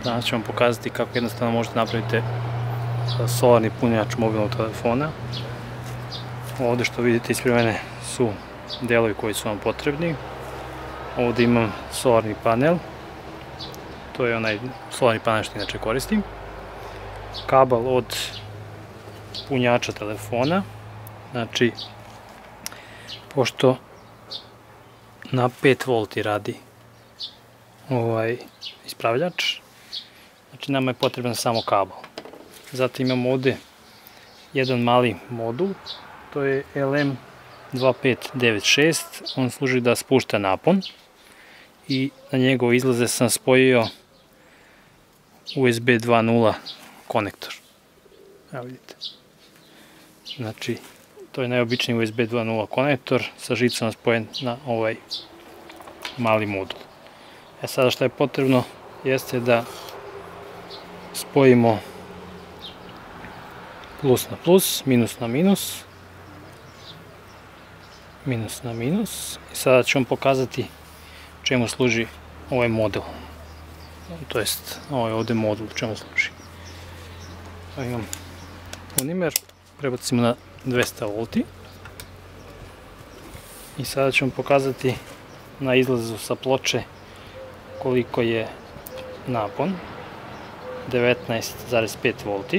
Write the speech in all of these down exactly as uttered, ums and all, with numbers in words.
Danas ću vam pokazati kako jednostavno možete napraviti solarni punjač mobilnog telefona. Ovdje što vidite ispred mene su delovi koji su vam potrebni. Ovdje imam solarni panel. To je onaj solarni panel što inače koristim. Kabel od punjača telefona. Znači, pošto na pet volti radi ovaj ispravljač, znači nama je potreban samo kabel. Zatim imamo ovdje jedan mali modul, to je L M dva pet devet šest, on služi da spušta napon i na njegove izlaze sam spojio U S B dva nula konektor. Evo vidite. Znači, to je najobičniji U S B dva nula konektor sa žicom spojen na ovaj mali modul. E sada što je potrebno jeste da spojimo plus na plus, minus na minus, minus na minus. I sada ću vam pokazati čemu služi ovaj model. To jest, ovaj ovdje modul čemu služi. Imam unimer, prebacimo na dvesta volti. I sada ću vam pokazati na izlazu sa ploče koliko je napon, devetnaest zarez pet volti.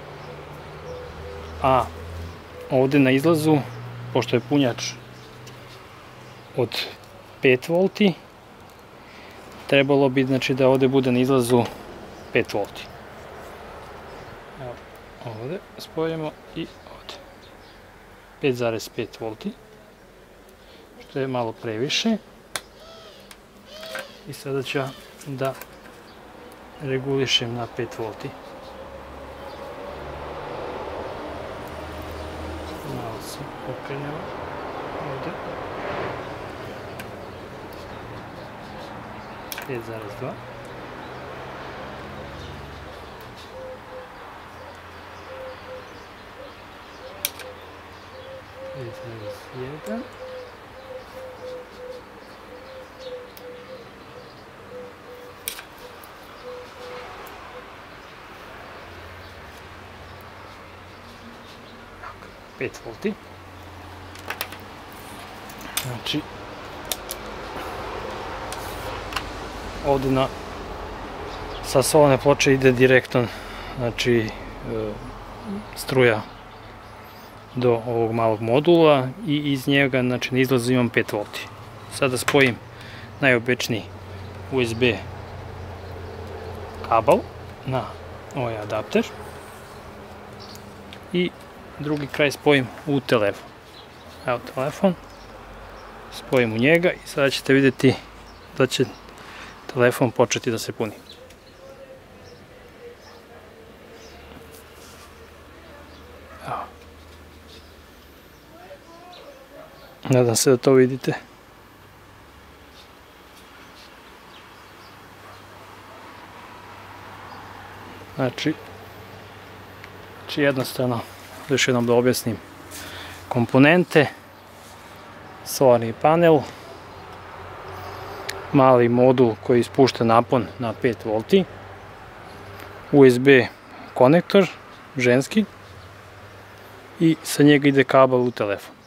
A ovdje na izlazu, pošto je punjač od pet volti, trebalo bi znači da ovdje bude na izlazu pet volti. Evo, ovdje spojimo i ovdje. pet zarez pet volti, što je malo previše. I sada ću da regulišem na pet volti. Malo se okrenemo ovdje. pet zarez dva. pet zarez jedan. pet volti. Znači, ovdje na sa solarne ploče ide direktno, znači struja do ovog malog modula i iz njega, znači na izlazu imam pet volti. Sada spojim najobičniji U S B kabel na ovaj adapter i drugi kraj spojim u telefon. Evo telefon, spojim u njega i sada ćete vidjeti da će telefon početi da se puni. Evo. Nadam se da to vidite. Znači, znači jednostavno, još jednom da objasnim komponente, solarni panel, mali modul koji ispušta napon na pet volti, U S B konektor ženski i sa njega ide kabel u telefon.